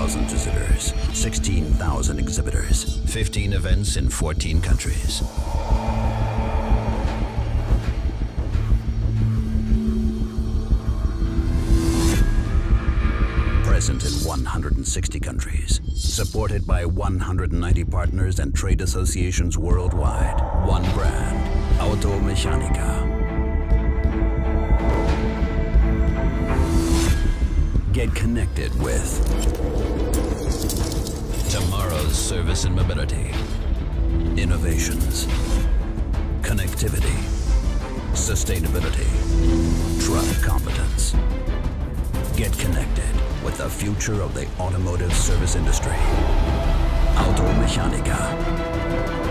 10,000 visitors, 16,000 exhibitors, 15 events in 14 countries. Present in 160 countries, supported by 190 partners and trade associations worldwide. One brand, Automechanika. Get connected with tomorrow's service and mobility, innovations, connectivity, sustainability, truck competence. Get connected with the future of the automotive service industry. Automechanika.